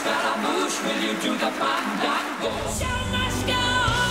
Scaramouche, will you do the fandango? So much go.